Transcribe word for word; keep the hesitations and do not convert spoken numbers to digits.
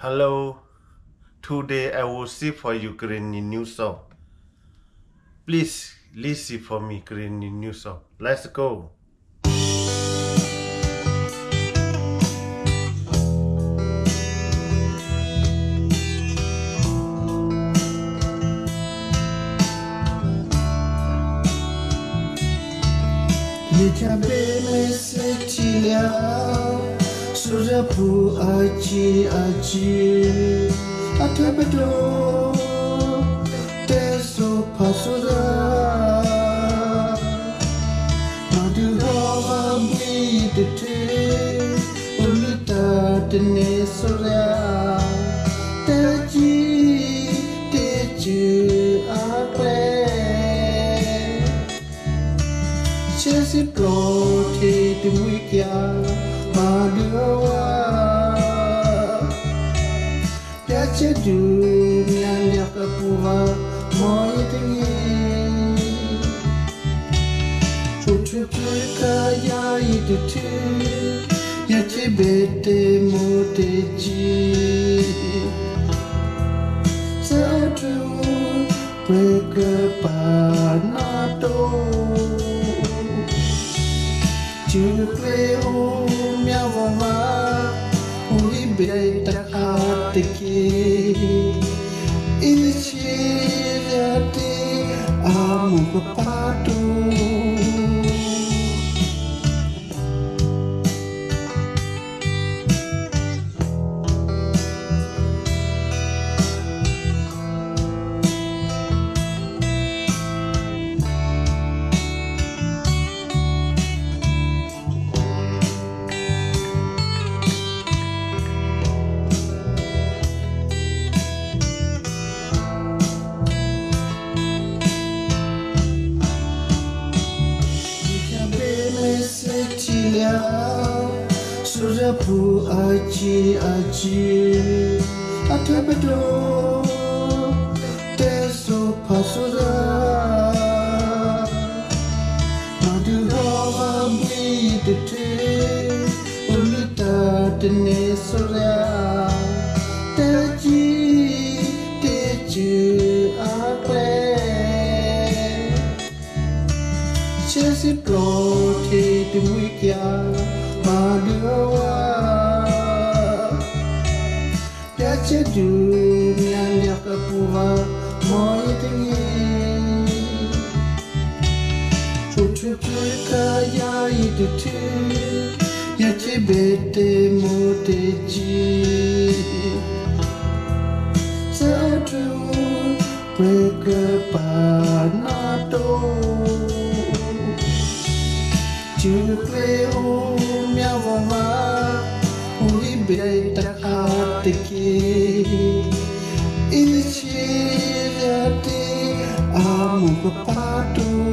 Hello, today I will see for Ukrainian new song. Please listen for me Ukrainian new song. Let's go. Surapu aji aji atapado teso pasura madhurava bidte umita tene sura taji teju ape chesi prote tuikya Madhurava Yacha dunia yakapura moye tingi Chuchuka ya idutu Yacha bete moteji Satu Prekepanato Chukle umya wama Uli beta atiki Ichi yati amu papatu Surapu aji aji atapado teso pasura madhurava bidte umita tene sura taji teju ape chesi prote tuikya Madhurava Yacha dunia yakapura moye tingi Chuchuka ya idutu Yacha bete moteji Satu Prekepanato Chukle umya wama Uli beta atiki Ichi yati amu papatu